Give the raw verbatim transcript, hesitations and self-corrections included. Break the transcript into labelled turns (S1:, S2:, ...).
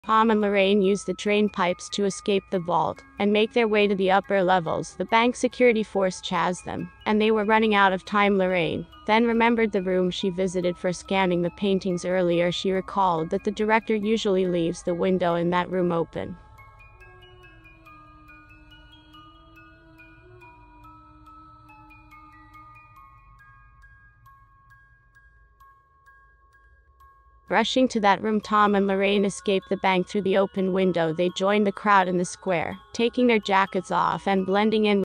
S1: Tom and Lorraine use the drain pipes to escape the vault and make their way to the upper levels. The bank security force chased them, and they were running out of time. Lorraine then remembered the room she visited for scanning the paintings earlier. She recalled that the director usually leaves the window in that room open. Rushing to that room, Tom and Lorraine escaped the bank through the open window. They joined the crowd in the square, taking their jackets off and blending in